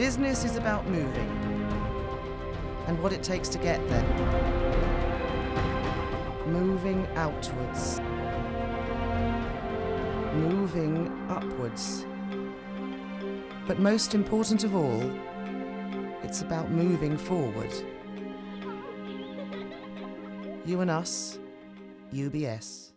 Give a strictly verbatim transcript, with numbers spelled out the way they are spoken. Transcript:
Business is about moving and what it takes to get there. Moving outwards. Moving upwards. But most important of all, it's about moving forward. You and us, U B S.